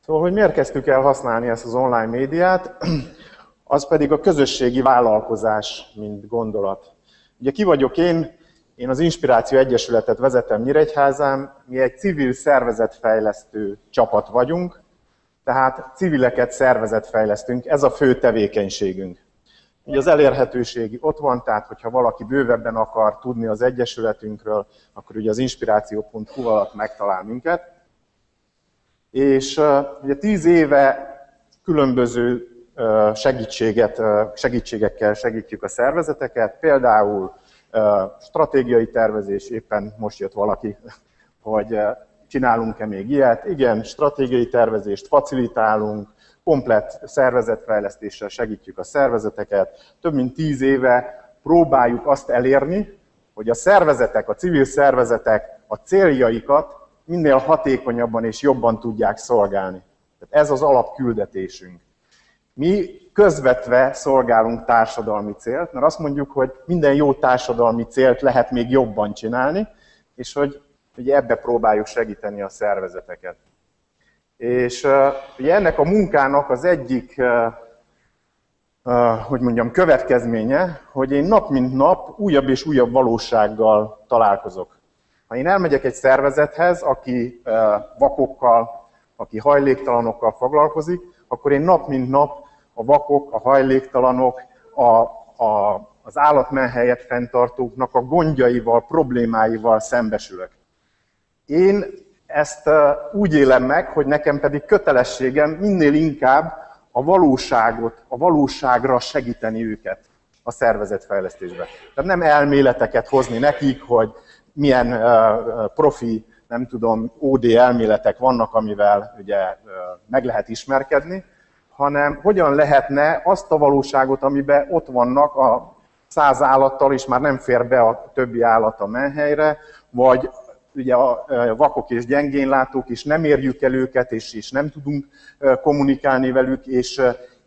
Szóval, hogy miért kezdtük el használni ezt az online médiát, az pedig a közösségi vállalkozás, mint gondolat. Ugye ki vagyok én az Inspiráció Egyesületet vezetem Nyíregyházán, mi egy civil szervezetfejlesztő csapat vagyunk, tehát civileket szervezetfejlesztünk, ez a fő tevékenységünk. Ugye az elérhetőségi ott van, tehát hogyha valaki bővebben akar tudni az Egyesületünkről, akkor ugye az inspiráció.hu alatt megtalál minket. És ugye 10 éve különböző segítségekkel segítjük a szervezeteket, például stratégiai tervezés, éppen most jött valaki, hogy csinálunk-e még ilyet. Igen, stratégiai tervezést facilitálunk, komplett szervezetfejlesztéssel segítjük a szervezeteket. Több mint 10 éve próbáljuk azt elérni, hogy a szervezetek, a civil szervezetek a céljaikat minél hatékonyabban és jobban tudják szolgálni. Tehát ez az alapküldetésünk. Mi közvetve szolgálunk társadalmi célt, mert azt mondjuk, hogy minden jó társadalmi célt lehet még jobban csinálni, és hogy ugye ebbe próbáljuk segíteni a szervezeteket. És ugye ennek a munkának az egyik, következménye, hogy én nap mint nap újabb és újabb valósággal találkozok. Ha én elmegyek egy szervezethez, aki vakokkal, aki hajléktalanokkal foglalkozik, akkor én nap mint nap a vakok, a hajléktalanok, az állatmenhelyet fenntartóknak a gondjaival, problémáival szembesülök. Én ezt úgy élem meg, hogy nekem pedig kötelességem minél inkább a valóságot, a valóságra segíteni őket a szervezetfejlesztésben. Tehát nem elméleteket hozni nekik, hogy milyen profi, nem tudom, OD elméletek vannak, amivel ugye meg lehet ismerkedni, hanem hogyan lehetne azt a valóságot, amiben ott vannak a 100 állattal, és már nem fér be a többi állat a menhelyre, vagy ugye a vakok és gyengénlátók is nem érjük el őket, és nem tudunk kommunikálni velük, és.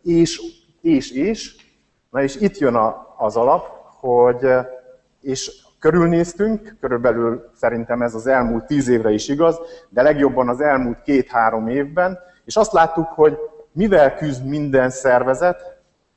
Na és itt jön az alap, hogy és körülnéztünk, körülbelül szerintem ez az elmúlt 10 évre is igaz, de legjobban az elmúlt 2-3 évben, és azt láttuk, hogy mivel küzd minden szervezet,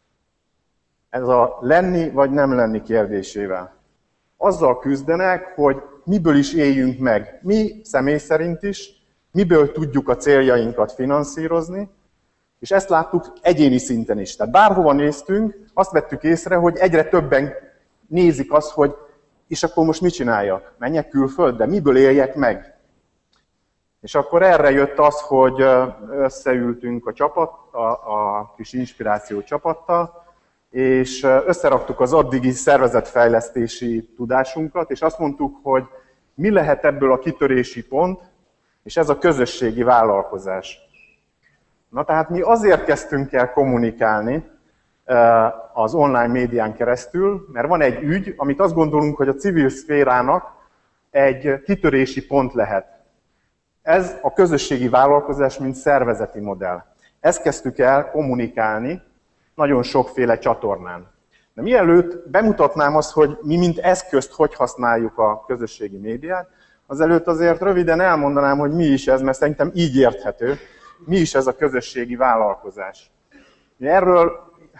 ez a lenni vagy nem lenni kérdésével. Azzal küzdenek, hogy miből is éljünk meg, mi személy szerint is, miből tudjuk a céljainkat finanszírozni, és ezt láttuk egyéni szinten is. Tehát bárhova néztünk, azt vettük észre, hogy egyre többen nézik azt, hogy és akkor most mit csináljak? Menjek külföldre? Miből éljek meg? És akkor erre jött az, hogy összeültünk a kis inspiráció csapattal, és összeraktuk az addigi szervezetfejlesztési tudásunkat, és azt mondtuk, hogy mi lehet ebből a kitörési pont, és ez a közösségi vállalkozás. Na tehát mi azért kezdtünk el kommunikálni az online médián keresztül, mert van egy ügy, amit azt gondolunk, hogy a civil szférának egy kitörési pont lehet. Ez a közösségi vállalkozás, mint szervezeti modell. Ezt kezdtük el kommunikálni nagyon sokféle csatornán. De mielőtt bemutatnám azt, hogy mi mint eszközt hogy használjuk a közösségi médiát, azelőtt azért röviden elmondanám, hogy mi is ez, mert szerintem így érthető, mi is ez a közösségi vállalkozás. Erről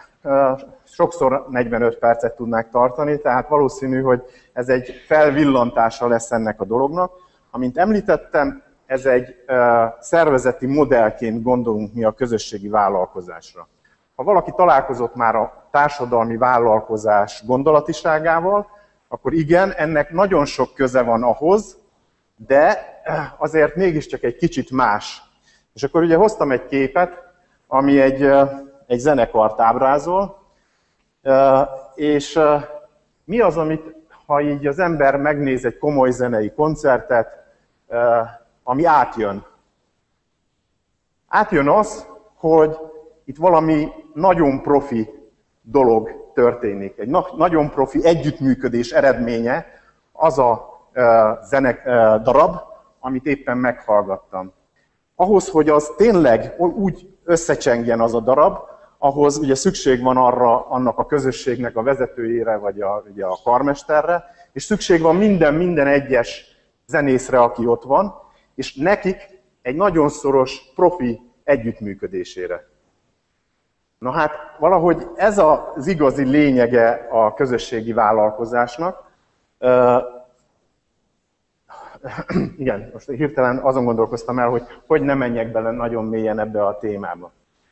sokszor 45 percet tudnák tartani, tehát valószínű, hogy ez egy felvillantása lesz ennek a dolognak. Amint említettem, ez egy szervezeti modellként gondolunk mi a közösségi vállalkozásra. Ha valaki találkozott már a társadalmi vállalkozás gondolatiságával, akkor igen, ennek nagyon sok köze van ahhoz, de azért mégiscsak egy kicsit más. És akkor ugye hoztam egy képet, ami egy zenekart ábrázol, és mi az, amit, ha így az ember megnéz egy komoly zenei koncertet, ami átjön? Átjön az, hogy itt valami nagyon profi dolog történik. Egy nagyon profi együttműködés eredménye az a darab, amit éppen meghallgattam. Ahhoz, hogy az tényleg úgy összecsengjen az a darab, ahhoz ugye szükség van arra, annak a közösségnek a vezetőjére, vagy ugye a karmesterre, és szükség van minden egyes zenészre, aki ott van, és nekik egy nagyon szoros profi együttműködésére. Na hát valahogy ez az igazi lényege a közösségi vállalkozásnak. Igen, most hirtelen azon gondolkoztam el, hogy ne menjek bele nagyon mélyen ebbe a témába.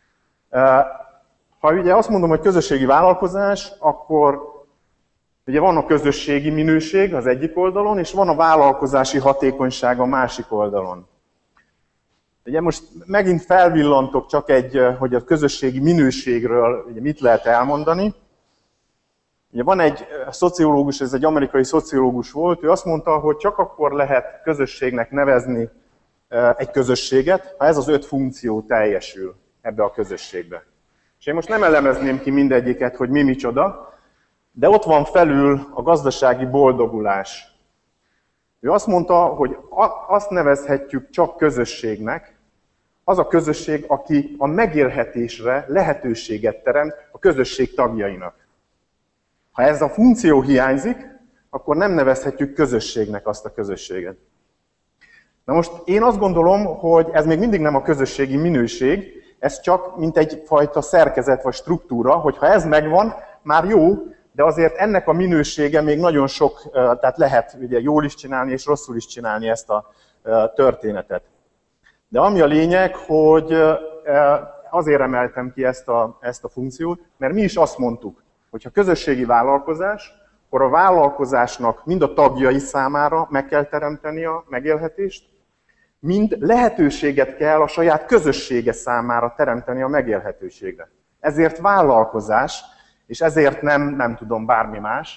Ha ugye azt mondom, hogy közösségi vállalkozás, akkor ugye van a közösségi minőség az egyik oldalon, és van a vállalkozási hatékonyság a másik oldalon. Ugye most megint felvillantok csak hogy a közösségi minőségről ugye mit lehet elmondani. Ugye van egy szociológus, ez egy amerikai szociológus volt, ő azt mondta, hogy csak akkor lehet közösségnek nevezni egy közösséget, ha ez az 5 funkció teljesül ebbe a közösségbe. És én most nem elemezném ki mindegyiket, hogy mi micsoda, de ott van felül a gazdasági boldogulás. Ő azt mondta, hogy azt nevezhetjük csak közösségnek, az a közösség, aki a megélhetésre lehetőséget teremt a közösség tagjainak. Ha ez a funkció hiányzik, akkor nem nevezhetjük közösségnek azt a közösséget. Na most én azt gondolom, hogy ez még mindig nem a közösségi minőség, ez csak mint egyfajta szerkezet vagy struktúra, hogy ha ez megvan, már jó, de azért ennek a minősége még nagyon sok, tehát lehet ugye jól is csinálni és rosszul is csinálni ezt a történetet. De ami a lényeg, hogy azért emeltem ki ezt a funkciót, mert mi is azt mondtuk, hogy ha közösségi vállalkozás, akkor a vállalkozásnak mind a tagjai számára meg kell teremteni a megélhetést, mind lehetőséget kell a saját közössége számára teremteni a megélhetőségre. Ezért vállalkozás, és ezért nem tudom bármi más.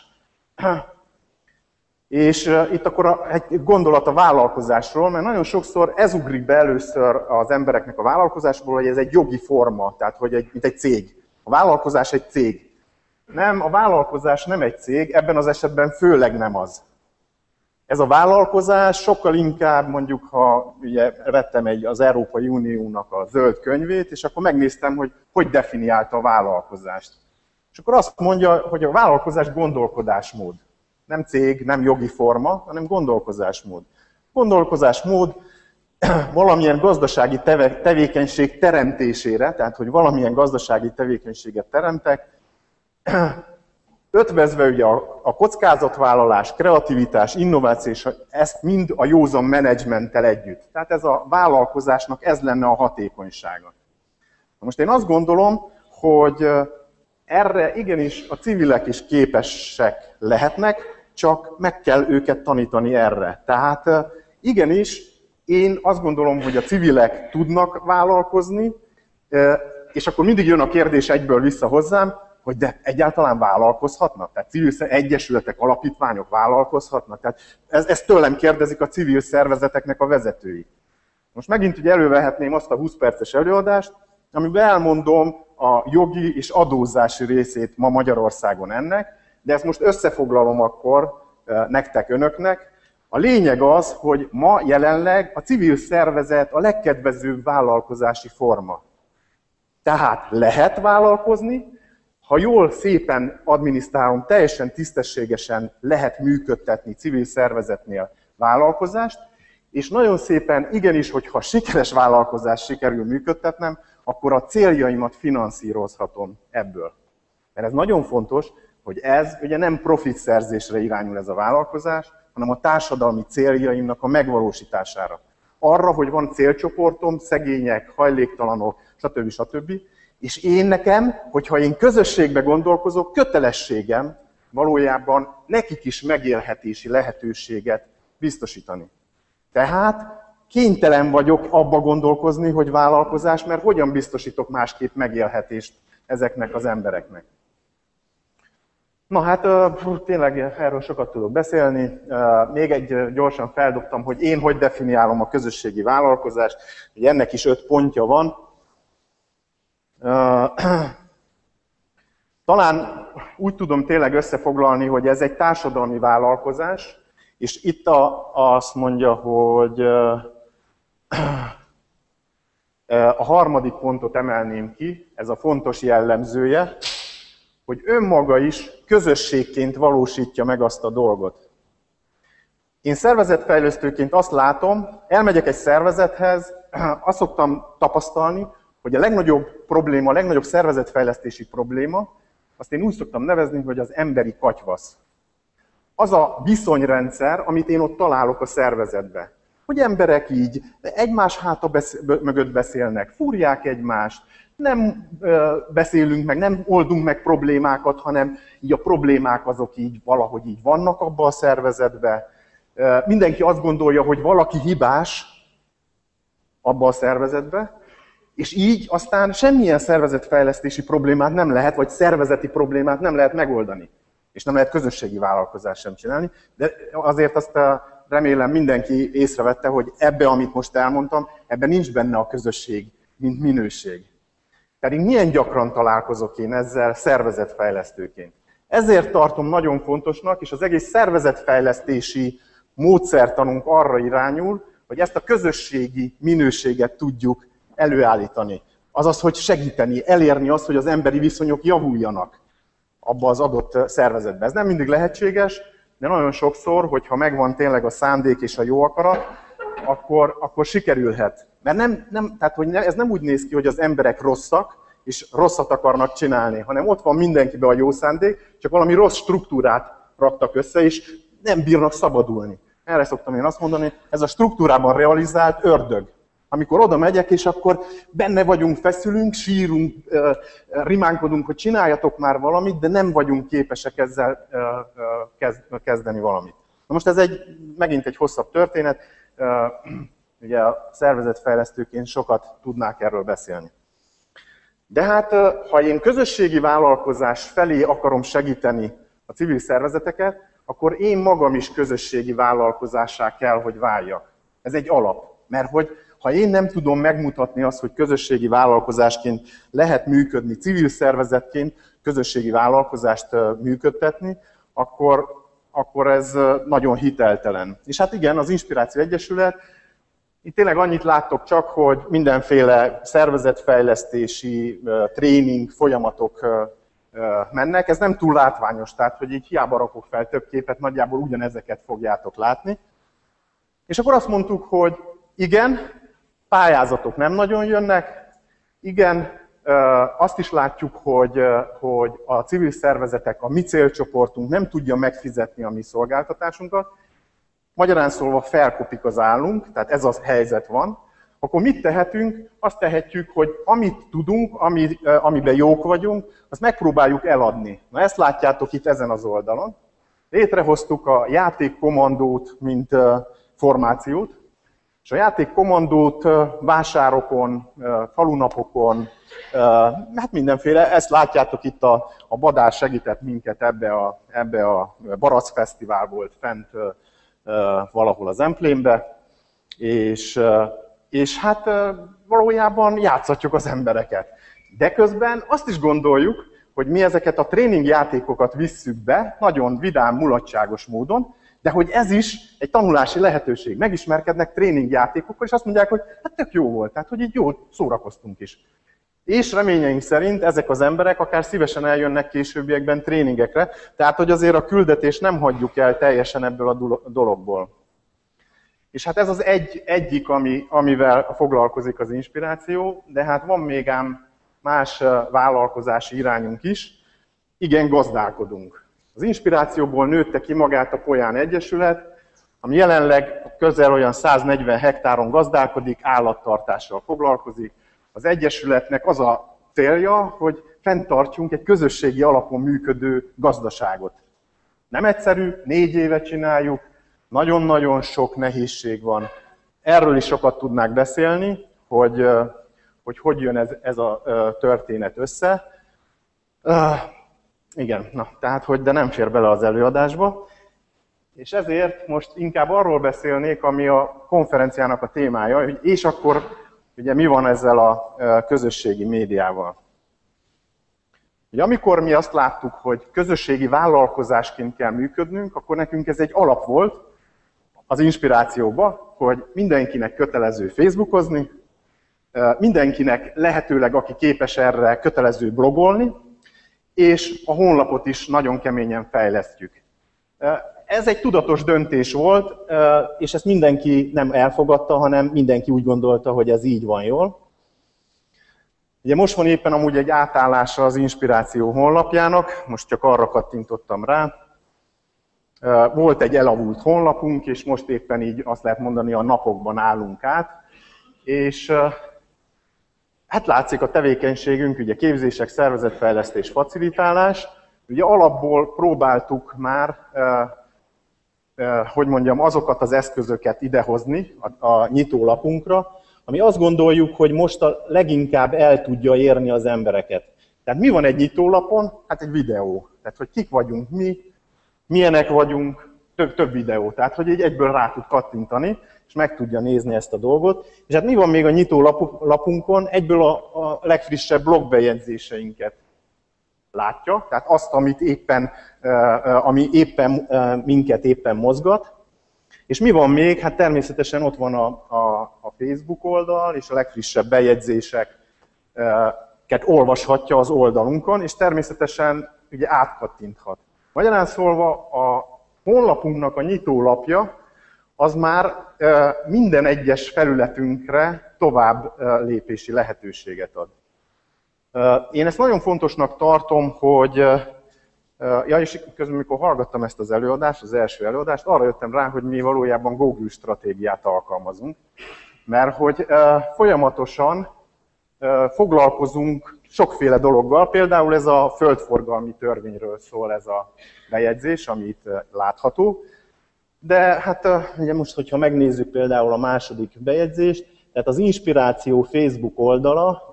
És itt akkor egy gondolat a vállalkozásról, mert nagyon sokszor ez ugrik be először az embereknek a vállalkozásból, hogy ez egy jogi forma, tehát hogy mint egy cég. A vállalkozás egy cég. Nem, a vállalkozás nem egy cég, ebben az esetben főleg nem az. Ez a vállalkozás sokkal inkább, mondjuk, ha ugye vettem az Európai Uniónak a zöld könyvét, és akkor megnéztem, hogy definiálta a vállalkozást. És akkor azt mondja, hogy a vállalkozás gondolkodásmód. Nem cég, nem jogi forma, hanem gondolkozásmód. Gondolkozásmód valamilyen gazdasági tevékenység teremtésére, tehát hogy valamilyen gazdasági tevékenységet teremtek, ötvözve ugye a kockázatvállalás, kreativitás, innováció, és ezt mind a józan menedzsmenttel együtt. Tehát ez a vállalkozásnak ez lenne a hatékonysága. Most én azt gondolom, hogy erre igenis a civilek is képesek lehetnek, csak meg kell őket tanítani erre. Tehát igenis, én azt gondolom, hogy a civilek tudnak vállalkozni, és akkor mindig jön a kérdés egyből vissza hozzám, hogy de egyáltalán vállalkozhatnak? Tehát civil egyesületek, alapítványok vállalkozhatnak? Tehát ezt tőlem kérdezik a civil szervezeteknek a vezetői. Most megint ugye elővehetném azt a 20 perces előadást, amiben elmondom a jogi és adózási részét ma Magyarországon ennek, de ezt most összefoglalom akkor nektek, önöknek. A lényeg az, hogy ma jelenleg a civil szervezet a legkedvezőbb vállalkozási forma. Tehát lehet vállalkozni, ha jól, szépen adminisztrálom, teljesen tisztességesen lehet működtetni civil szervezetnél vállalkozást, és nagyon szépen, igenis, hogyha sikeres vállalkozást sikerül működtetnem, akkor a céljaimat finanszírozhatom ebből. Mert ez nagyon fontos, hogy ez ugye nem profitszerzésre irányul ez a vállalkozás, hanem a társadalmi céljaimnak a megvalósítására. Arra, hogy van célcsoportom, szegények, hajléktalanok, stb. És nekem, hogyha én közösségbe gondolkozok, kötelességem valójában nekik is megélhetési lehetőséget biztosítani. Tehát kénytelen vagyok abba gondolkozni, hogy vállalkozás, mert hogyan biztosítok másképp megélhetést ezeknek az embereknek. Na hát tényleg erről sokat tudok beszélni. Még gyorsan feldobtam, hogy én hogy definiálom a közösségi vállalkozást. Ennek is 5 pontja van. Talán úgy tudom tényleg összefoglalni, hogy ez egy társadalmi vállalkozás, és itt azt mondja, hogy a harmadik pontot emelném ki, ez a fontos jellemzője, hogy önmaga is közösségként valósítja meg azt a dolgot. Én szervezetfejlesztőként azt látom, elmegyek egy szervezethez, azt szoktam tapasztalni, hogy a legnagyobb probléma, a legnagyobb szervezetfejlesztési probléma, azt én úgy szoktam nevezni, hogy az emberi katyvasz. Az a viszonyrendszer, amit én ott találok a szervezetben. Hogy emberek így egymás háta mögött beszélnek, fúrják egymást, nem beszélünk meg, nem oldunk meg problémákat, hanem így a problémák azok így valahogy így vannak abban a szervezetben. Mindenki azt gondolja, hogy valaki hibás abban a szervezetben, és így aztán semmilyen szervezetfejlesztési problémát nem lehet, vagy szervezeti problémát nem lehet megoldani. És nem lehet közösségi vállalkozást sem csinálni, de azért azt remélem mindenki észrevette, hogy ebbe, amit most elmondtam, ebben nincs benne a közösség, mint minőség. Pedig milyen gyakran találkozok én ezzel szervezetfejlesztőként. Ezért tartom nagyon fontosnak, és az egész szervezetfejlesztési módszertanunk arra irányul, hogy ezt a közösségi minőséget tudjuk előállítani. Azaz, hogy segíteni, elérni azt, hogy az emberi viszonyok javuljanak abba az adott szervezetben. Ez nem mindig lehetséges, de nagyon sokszor, hogyha megvan tényleg a szándék és a jó akarat, akkor sikerülhet. Mert ez nem úgy néz ki, hogy az emberek rosszak, és rosszat akarnak csinálni, hanem ott van mindenkiben a jó szándék, csak valami rossz struktúrát raktak össze, és nem bírnak szabadulni. Erre szoktam én azt mondani, ez a struktúrában realizált ördög. Amikor oda megyek, és akkor benne vagyunk, feszülünk, sírunk, rimánkodunk, hogy csináljatok már valamit, de nem vagyunk képesek ezzel kezdeni valamit. Na most ez megint egy hosszabb történet, ugye a szervezetfejlesztőként sokat tudnák erről beszélni. De hát, ha én közösségi vállalkozás felé akarom segíteni a civil szervezeteket, akkor én magam is közösségi vállalkozássá kell, hogy váljak. Ez egy alap, mert hogy ha én nem tudom megmutatni azt, hogy közösségi vállalkozásként lehet működni, civil szervezetként közösségi vállalkozást működtetni, akkor ez nagyon hiteltelen. És hát igen, az Inspiráció Egyesület, itt tényleg annyit láttok csak, hogy mindenféle szervezetfejlesztési, tréning folyamatok mennek. Ez nem túl látványos, tehát hogy így hiába rakok fel több képet, nagyjából ugyanezeket fogjátok látni. És akkor azt mondtuk, hogy igen, pályázatok nem nagyon jönnek, igen, azt is látjuk, hogy a civil szervezetek, a mi célcsoportunk nem tudja megfizetni a mi szolgáltatásunkat, magyarán szólva felkopik az állunk, tehát ez az helyzet van, akkor mit tehetünk? Azt tehetjük, hogy amit tudunk, amiben jók vagyunk, azt megpróbáljuk eladni. Na ezt látjátok itt ezen az oldalon. Létrehoztuk a játékkommandót, mint formációt, és a játékkommandót vásárokon, falunapokon, hát mindenféle, ezt látjátok itt a Badár segített minket ebbe a Barack Fesztivál volt fent valahol az Emplénbe, és hát valójában játszatjuk az embereket. De közben azt is gondoljuk, hogy mi ezeket a tréningjátékokat visszük be, nagyon vidám, mulatságos módon, de hogy ez is egy tanulási lehetőség. Megismerkednek tréningjátékokkal, és azt mondják, hogy hát tök jó volt, tehát hogy így jól szórakoztunk is. És reményeink szerint ezek az emberek akár szívesen eljönnek későbbiekben tréningekre, tehát hogy azért a küldetést nem hagyjuk el teljesen ebből a dologból. És hát ez az egyik, amivel foglalkozik az Inspiráció, de hát van még ám más vállalkozási irányunk is. Igen, gazdálkodunk. Az Inspirációból nőtte ki magát a Polyán Egyesület, ami jelenleg közel olyan 140 hektáron gazdálkodik, állattartással foglalkozik. Az Egyesületnek az a célja, hogy fenntartsunk egy közösségi alapon működő gazdaságot. Nem egyszerű, 4 éve csináljuk, nagyon-nagyon sok nehézség van. Erről is sokat tudnák beszélni, hogy jön ez a történet össze. Igen, de nem fér bele az előadásba. És ezért most inkább arról beszélnék, ami a konferenciának a témája, hogy és akkor ugye mi van ezzel a közösségi médiával. Ugye, amikor mi azt láttuk, hogy közösségi vállalkozásként kell működnünk, akkor nekünk ez egy alap volt az Inspirációba, hogy mindenkinek kötelező Facebookozni, mindenkinek lehetőleg, aki képes erre, kötelező blogolni, és a honlapot is nagyon keményen fejlesztjük. Ez egy tudatos döntés volt, és ezt mindenki nem elfogadta, hanem mindenki úgy gondolta, hogy ez így van jól. Ugye most van éppen amúgy egy átállása az Inspiráció honlapjának, most csak arra kattintottam rá. Volt egy elavult honlapunk, és most éppen így azt lehet mondani, a napokban állunk át. És hát látszik a tevékenységünk, ugye képzések, szervezetfejlesztés, facilitálás. Ugye alapból próbáltuk már, hogy mondjam, azokat az eszközöket idehozni a nyitólapunkra, ami azt gondoljuk, hogy most a leginkább el tudja érni az embereket. Tehát mi van egy nyitólapon? Hát egy videó. Tehát, hogy kik vagyunk mi, milyenek vagyunk, több videó. Tehát, hogy így egyből rá tud kattintani, és meg tudja nézni ezt a dolgot. És hát mi van még a nyitólapunkon? Egyből a legfrissebb blogbejegyzéseinket látja, tehát azt, ami minket éppen mozgat. És mi van még? Hát természetesen ott van a Facebook oldal, és a legfrissebb bejegyzéseket olvashatja az oldalunkon, és természetesen ugye átkattinthat. Magyarán szólva a honlapunknak a nyitólapja az már minden egyes felületünkre tovább lépési lehetőséget ad. Én ezt nagyon fontosnak tartom, hogy és közben, amikor hallgattam ezt az előadást, az első előadást, arra jöttem rá, hogy mi valójában Google stratégiát alkalmazunk, mert hogy folyamatosan foglalkozunk sokféle dologgal, például ez a földforgalmi törvényről szól ez a bejegyzés, ami itt látható, de hát ugye most, hogyha megnézzük például a második bejegyzést, tehát az Inspiráció Facebook oldala,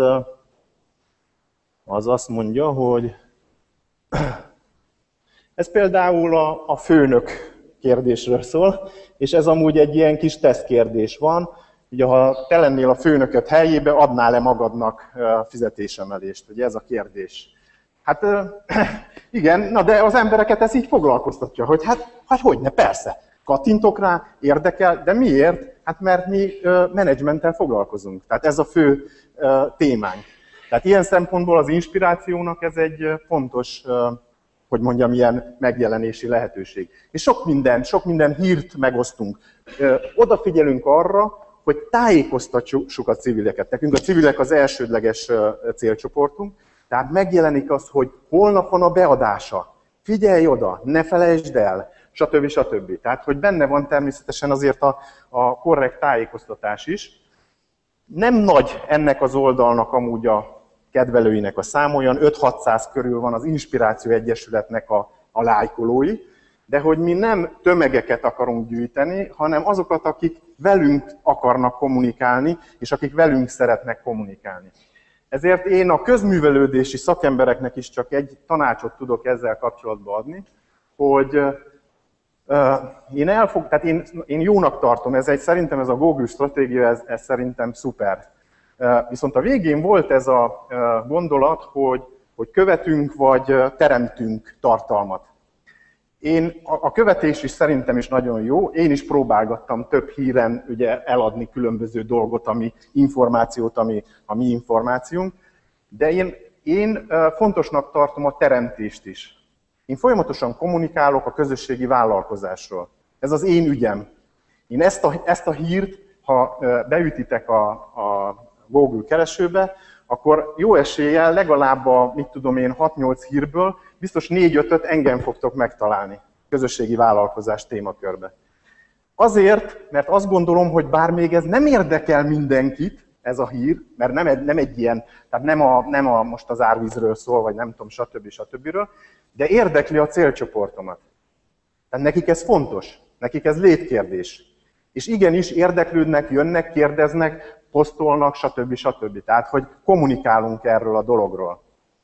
az azt mondja, hogy ez például a főnök kérdésről szól, és ez amúgy egy ilyen kis tesztkérdés van. Ugye, ha te lennél a főnököd helyébe, adnál-e magadnak fizetésemelést? Ugye ez a kérdés. Hát igen, na de az embereket ez így foglalkoztatja, hogy hát hogyne, persze. Kattintok rá, érdekel, de miért? Hát mert mi menedzsmenttel foglalkozunk. Tehát ez a fő témánk. Tehát ilyen szempontból az Inspirációnak ez egy fontos, hogy mondjam, ilyen megjelenési lehetőség. És sok minden hírt megosztunk. Odafigyelünk arra, hogy tájékoztassuk a civileket. Nekünk a civilek az elsődleges célcsoportunk, tehát megjelenik az, hogy holnap van a beadása. Figyelj oda, ne felejtsd el, stb. Stb. Tehát, hogy benne van természetesen azért a korrekt tájékoztatás is. Nem nagy ennek az oldalnak amúgy a kedvelőinek a száma, olyan 5-600 körül van az Inspiráció Egyesületnek a lájkolói, de hogy mi nem tömegeket akarunk gyűjteni, hanem azokat, akik velünk akarnak kommunikálni, és akik velünk szeretnek kommunikálni. Ezért én a közművelődési szakembereknek is csak egy tanácsot tudok ezzel kapcsolatban adni, hogy én jónak tartom, szerintem ez a Google stratégia, ez szerintem szuper. Viszont a végén volt ez a gondolat, hogy követünk vagy teremtünk tartalmat. A követés is szerintem is nagyon jó, én is próbálgattam több híren ugye eladni különböző dolgot, információt, ami a mi információnk, de én fontosnak tartom a teremtést is. Én folyamatosan kommunikálok a közösségi vállalkozásról. Ez az én ügyem. Én ezt a hírt, ha beütitek a Google keresőbe, akkor jó eséllyel legalább a, 6-8 hírből biztos 4-5-öt engem fogtok megtalálni közösségi vállalkozás témakörbe. Azért, mert azt gondolom, hogy bár még ez nem érdekel mindenkit, ez a hír, mert nem egy ilyen, tehát nem most az árvízről szól, vagy nem tudom, stb. De érdekli a célcsoportomat. Tehát nekik ez fontos, nekik ez létkérdés. És igenis érdeklődnek, jönnek, kérdeznek, posztolnak, stb. Tehát, hogy kommunikálunk erről a dologról.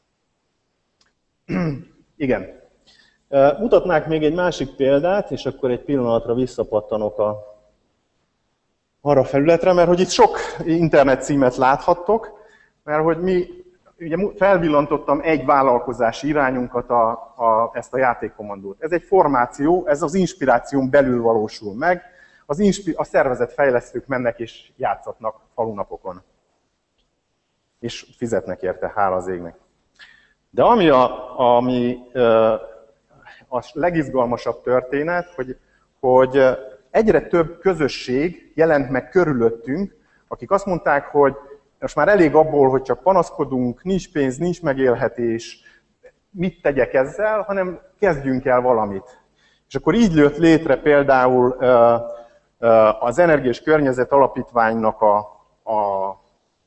Igen. Mutatnák még egy másik példát, és akkor egy pillanatra visszapattanok arra a felületre, mert hogy itt sok internet címet láthattok, mert hogy mi, ugye felvillantottam egy vállalkozási irányunkat, ezt a játékkommandót. Ez egy formáció, ez az Inspiráción belül valósul meg, a szervezetfejlesztők mennek és játszatnak falunapokon. És fizetnek érte, hála az égnek. De ami a legizgalmasabb történet, hogy egyre több közösség jelent meg körülöttünk, akik azt mondták, hogy most már elég abból, hogy csak panaszkodunk, nincs pénz, nincs megélhetés, mit tegyek ezzel, hanem kezdjünk el valamit. És akkor így jött létre például az Energia és Környezet Alapítványnak a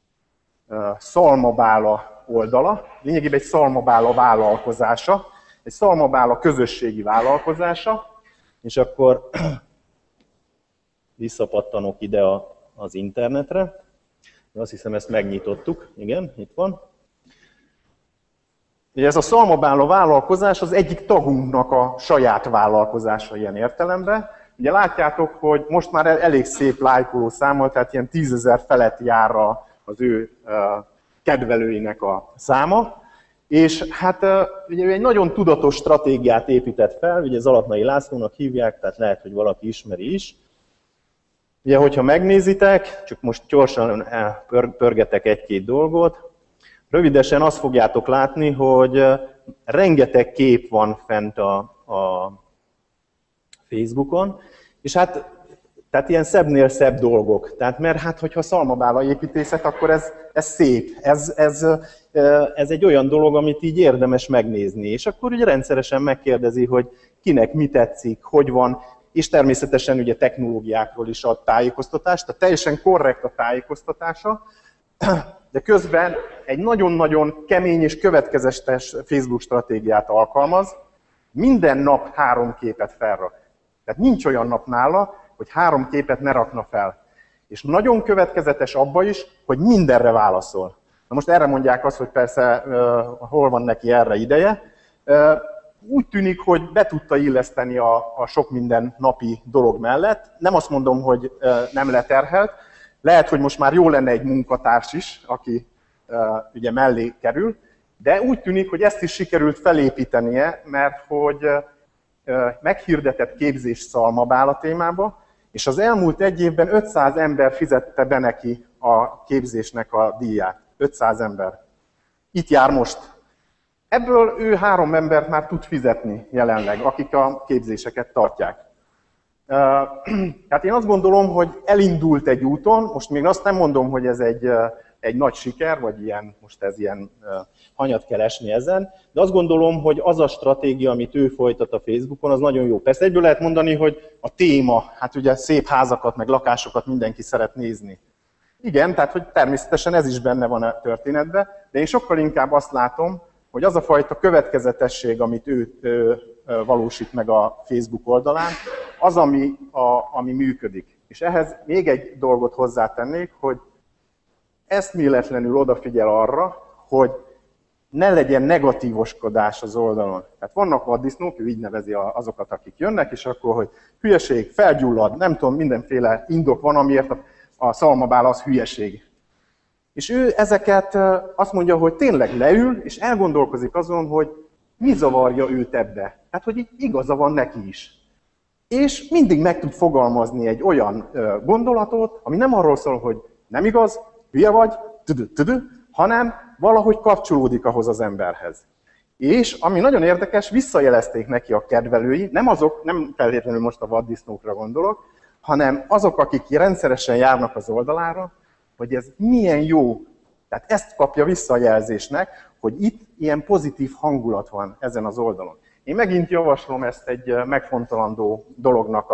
szalmabála oldala, lényegében egy szalmabála vállalkozása, egy szalmabála közösségi vállalkozása, és akkor visszapattanok ide az internetre. Azt hiszem, ezt megnyitottuk. Igen, itt van. Ugye ez a szalmabála vállalkozás az egyik tagunknak a saját vállalkozása ilyen értelemben. Ugye látjátok, hogy most már elég szép lájkoló számmal, tehát ilyen 10 000 felett jár az ő kedvelőinek a száma. És hát ugye ő egy nagyon tudatos stratégiát épített fel, ugye Zalatnai Lászlónak hívják, tehát lehet, hogy valaki ismeri is. Ugye, hogyha megnézitek, csak most gyorsan pörgetek egy-két dolgot, rövidesen azt fogjátok látni, hogy rengeteg kép van fent a Facebookon, és hát tehát ilyen szebbnél szebb dolgok. Tehát, mert hát, hogyha szalmabála építészet, akkor ez szép. Ez egy olyan dolog, amit így érdemes megnézni. És akkor ugye rendszeresen megkérdezi, hogy kinek mi tetszik, hogy van, és természetesen ugye technológiákról is ad tájékoztatást, tehát teljesen korrekt a tájékoztatása, de közben egy nagyon-nagyon kemény és következetes Facebook stratégiát alkalmaz, minden nap 3 képet felrak. Tehát nincs olyan nap nála, hogy 3 képet ne rakna fel. És nagyon következetes abba is, hogy mindenre válaszol. Na most erre mondják azt, hogy persze hol van neki erre ideje. Úgy tűnik, hogy be tudta illeszteni a sok minden napi dolog mellett. Nem azt mondom, hogy nem leterhelt. Lehet, hogy most már jó lenne egy munkatárs is, aki ugye mellé kerül, de úgy tűnik, hogy ezt is sikerült felépítenie, mert hogy meghirdetett képzés szalmabála témába, és az elmúlt 1 évben 500 ember fizette be neki a képzésnek a díját. 500 ember. Itt jár most. Ebből ő 3 embert már tud fizetni jelenleg, akik a képzéseket tartják. Tehát én azt gondolom, hogy elindult egy úton, most még azt nem mondom, hogy ez egy nagy siker, vagy ilyen, most ez ilyen hanyat kell esni ezen, de azt gondolom, hogy az a stratégia, amit ő folytat a Facebookon, az nagyon jó. Persze egyből lehet mondani, hogy a téma, hát ugye szép házakat, meg lakásokat mindenki szeret nézni. Igen, tehát hogy természetesen ez is benne van a történetben, de én sokkal inkább azt látom, hogy az a fajta következetesség, amit ő valósít meg a Facebook oldalán, az, ami működik. És ehhez még egy dolgot hozzátennék, hogy eszméletlenül odafigyel arra, hogy ne legyen negatívoskodás az oldalon. Tehát vannak vaddisznók, ő így nevezi azokat, akik jönnek, és akkor, hogy hülyeség, felgyullad, nem tudom, mindenféle indok van, amiért a szalmabála az hülyeség. És ő ezeket azt mondja, hogy tényleg leül, és elgondolkozik azon, hogy mi zavarja őt ebbe. Tehát, hogy így igaza van neki is. És mindig meg tud fogalmazni egy olyan gondolatot, ami nem arról szól, hogy nem igaz, hülye vagy, hanem valahogy kapcsolódik ahhoz az emberhez. És ami nagyon érdekes, visszajelezték neki a kedvelői, nem feltétlenül most a vaddisznókra gondolok, hanem azok, akik rendszeresen járnak az oldalára, hogy ez milyen jó. Tehát ezt kapja visszajelzésnek, hogy itt ilyen pozitív hangulat van ezen az oldalon. Én megint javaslom ezt egy megfontolandó dolognak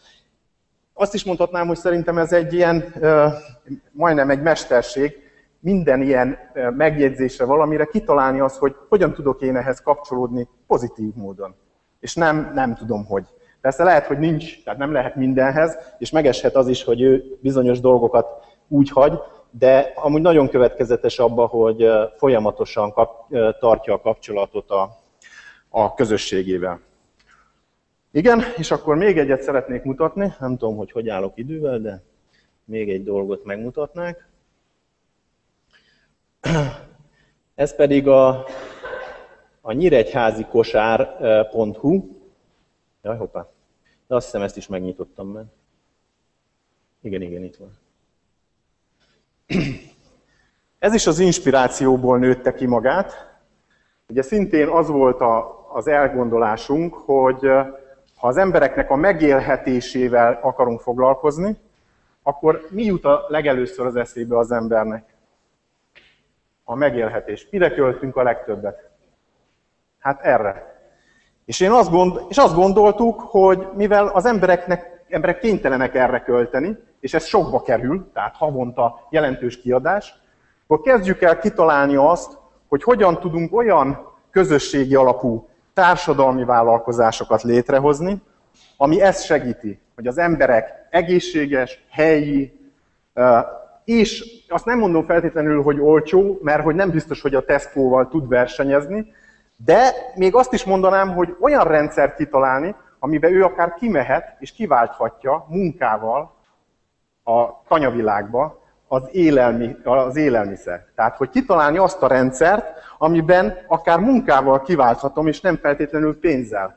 Azt is mondhatnám, hogy szerintem ez egy ilyen, majdnem egy mesterség, minden ilyen megjegyzésre valamire kitalálni az, hogy hogyan tudok én ehhez kapcsolódni pozitív módon. És nem tudom, hogy. Persze lehet, hogy nincs, tehát nem lehet mindenhez, és megeshet az is, hogy ő bizonyos dolgokat úgy hagy, de amúgy nagyon következetes abban, hogy folyamatosan tartja a kapcsolatot a közösségével. Igen, és akkor még egyet szeretnék mutatni, nem tudom, hogy állok idővel, de még egy dolgot megmutatnák. Ez pedig a nyíregyházikosár.hu. Jaj, hoppá. De azt hiszem, ezt is megnyitottam meg. Igen, itt van. Ez is az inspirációból nőtte ki magát. Ugye szintén az volt az elgondolásunk, hogy ha az embereknek a megélhetésével akarunk foglalkozni, akkor mi jut a legelőször az eszébe az embernek? A megélhetés. Mire költünk a legtöbbet? Hát erre. És azt gondoltuk, hogy mivel az emberek kénytelenek erre költeni, és ez sokba kerül, tehát havonta jelentős kiadás, akkor kezdjük el kitalálni azt, hogy hogyan tudunk olyan közösségi alapú társadalmi vállalkozásokat létrehozni, ami ezt segíti, hogy az emberek egészséges, helyi, és azt nem mondom feltétlenül, hogy olcsó, mert hogy nem biztos, hogy a Tesco-val tud versenyezni, de még azt is mondanám, hogy olyan rendszert kitalálni, amiben ő akár kimehet és kiválthatja munkával a tanyavilágba az élelmiszer. Tehát, hogy kitalálni azt a rendszert, amiben akár munkával kiválthatom, és nem feltétlenül pénzzel.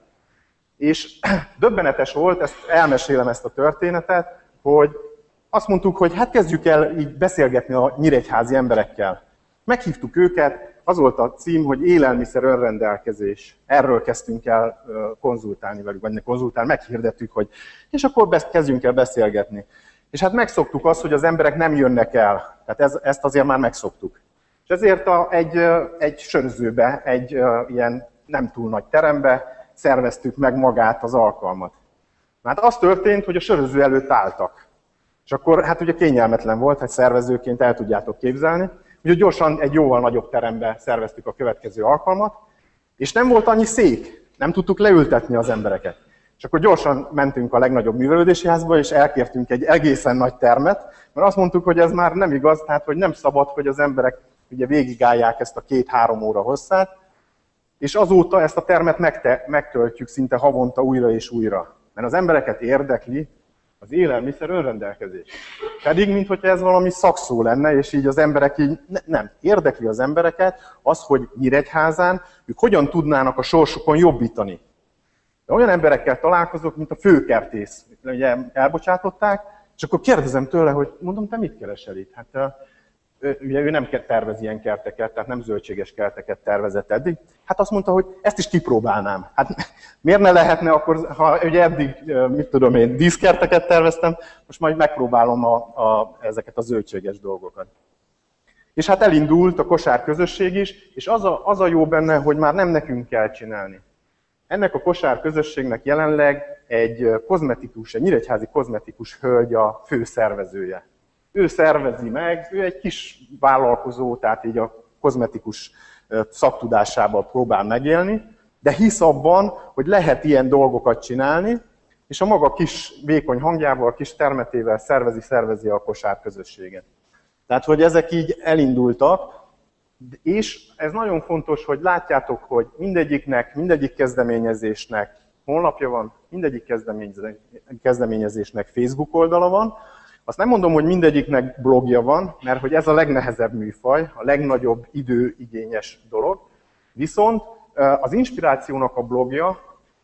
És döbbenetes volt, elmesélem ezt a történetet, hogy azt mondtuk, hogy hát kezdjük el így beszélgetni a nyíregyházi emberekkel. Meghívtuk őket, az volt a cím, hogy élelmiszer önrendelkezés. Erről kezdtünk el konzultálni velük, vagy ne konzultálni, meghirdettük, hogy és akkor kezdjünk el beszélgetni. És hát megszoktuk azt, hogy az emberek nem jönnek el. Tehát ezt azért már megszoktuk. És ezért egy sörözőbe, egy ilyen nem túl nagy terembe szerveztük meg magát az alkalmat. Hát az történt, hogy a söröző előtt álltak. És akkor hát ugye kényelmetlen volt, hogy szervezőként el tudjátok képzelni. Úgyhogy gyorsan egy jóval nagyobb terembe szerveztük a következő alkalmat, és nem volt annyi szék, nem tudtuk leültetni az embereket. És akkor gyorsan mentünk a legnagyobb művelődési házba, és elkértünk egy egészen nagy termet, mert azt mondtuk, hogy ez már nem igaz, tehát hogy nem szabad, hogy az emberek ugye végigállják ezt a 2-3 óra hosszát, és azóta ezt a termet megtöltjük szinte havonta újra és újra. Mert az embereket érdekli az élelmiszer önrendelkezés. Pedig, mintha ez valami szakszó lenne, és így az emberek így nem. Érdekli az embereket az, hogy Nyíregyházán ők hogyan tudnának a sorsukon jobbítani. De olyan emberekkel találkozok, mint a főkertész. Ugye elbocsátották, és akkor kérdezem tőle, hogy mondom, te mit keresel itt? Hát ugye ő nem tervez ilyen kerteket, tehát nem zöldséges kerteket tervezett eddig. Hát azt mondta, hogy ezt is kipróbálnám. Hát miért ne lehetne akkor, ha ugye eddig, mit tudom én, díszkerteket terveztem, most majd megpróbálom ezeket a zöldséges dolgokat. És hát elindult a kosárközösség is, és az a jó benne, hogy már nem nekünk kell csinálni. Ennek a kosárközösségnek jelenleg egy nyíregyházi kozmetikus hölgy a főszervezője. Ő szervezi meg, ő egy kis vállalkozó, tehát így a kozmetikus szaktudásával próbál megélni, de hisz abban, hogy lehet ilyen dolgokat csinálni, és a maga kis vékony hangjával, kis termetével szervezi a kosárközösséget. Tehát, hogy ezek így elindultak, és ez nagyon fontos, hogy látjátok, hogy mindegyik kezdeményezésnek honlapja van, mindegyik kezdeményezésnek Facebook oldala van. Azt nem mondom, hogy mindegyiknek blogja van, mert hogy ez a legnehezebb műfaj, a legnagyobb időigényes dolog. Viszont az inspirációnak a blogja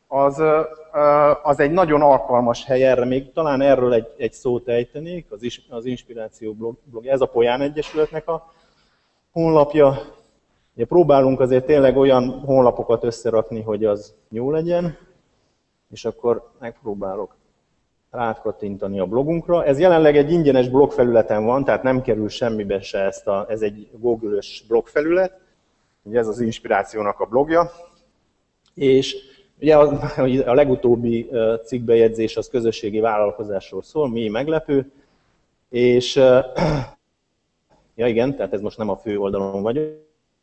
az egy nagyon alkalmas hely erre, még talán erről egy szót ejtenék, az inspiráció blog. Ez a Polyán Egyesületnek a honlapja. Ugye próbálunk azért tényleg olyan honlapokat összerakni, hogy az jó legyen, és akkor megpróbálok rátkattintani a blogunkra. Ez jelenleg egy ingyenes blogfelületen van, tehát nem kerül semmibe se ez egy Google-ös blogfelület. Ugye ez az inspirációnak a blogja. És ugye a legutóbbi cikkbejegyzés az közösségi vállalkozásról szól, mi meglepő. És ja igen, tehát ez most nem a fő oldalon vagyok.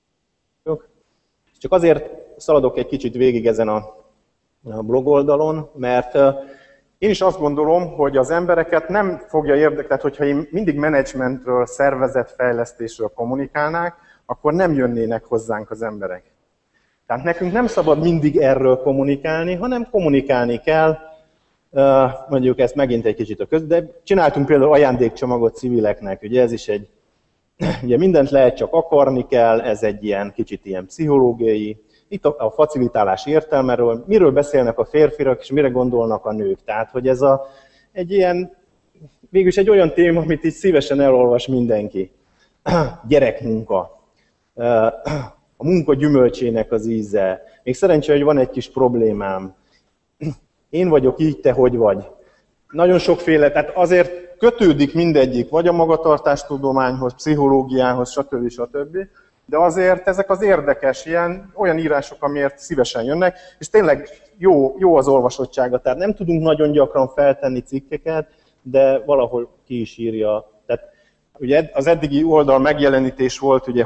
Csak azért szaladok egy kicsit végig ezen a blog oldalon, mert én is azt gondolom, hogy az embereket nem fogja érdekelni, tehát hogyha én mindig menedzsmentről, szervezetfejlesztésről kommunikálnák, akkor nem jönnének hozzánk az emberek. Tehát nekünk nem szabad mindig erről kommunikálni, hanem kommunikálni kell, mondjuk ezt megint egy kicsit de csináltunk például ajándékcsomagot civileknek, ugye ez is ugye mindent lehet, csak akarni kell, ez egy kicsit ilyen pszichológiai. Itt a facilitálás értelmeről, miről beszélnek a férfiak, és mire gondolnak a nők. Tehát, hogy ez végülis egy olyan téma, amit így szívesen elolvas mindenki. Gyerekmunka. a munka gyümölcsének az íze. Még szerencsé, hogy van egy kis problémám. Én vagyok így, te hogy vagy. Nagyon sokféle, tehát azért kötődik mindegyik, vagy a magatartástudományhoz, pszichológiához, stb. De azért ezek az érdekes, olyan írások, amiért szívesen jönnek, és tényleg jó az olvasottsága. Tehát nem tudunk nagyon gyakran feltenni cikkeket, de valahol ki is írja. Tehát ugye az eddigi oldal megjelenítés volt ugye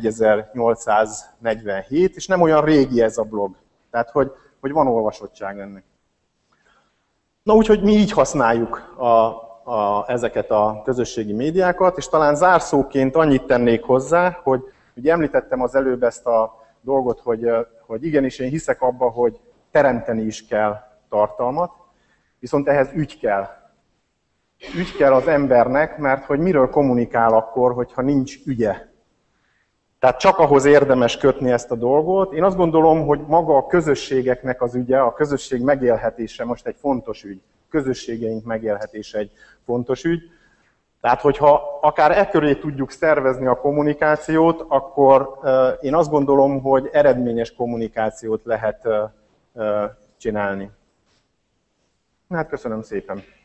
21.847, és nem olyan régi ez a blog. Tehát, hogy van olvasottság ennek. Na úgyhogy mi így használjuk ezeket a közösségi médiákat, és talán zárszóként annyit tennék hozzá, hogy ugye említettem az előbb ezt a dolgot, hogy igenis én hiszek abba, hogy teremteni is kell tartalmat, viszont ehhez ügy kell. Ügy kell az embernek, mert hogy miről kommunikál akkor, hogyha nincs ügye. Tehát csak ahhoz érdemes kötni ezt a dolgot. Én azt gondolom, hogy maga a közösségeknek az ügye, a közösség megélhetése most egy fontos ügy. Közösségeink megélhetése egy fontos ügy. Tehát, hogyha akár köré tudjuk szervezni a kommunikációt, akkor én azt gondolom, hogy eredményes kommunikációt lehet csinálni. Hát köszönöm szépen.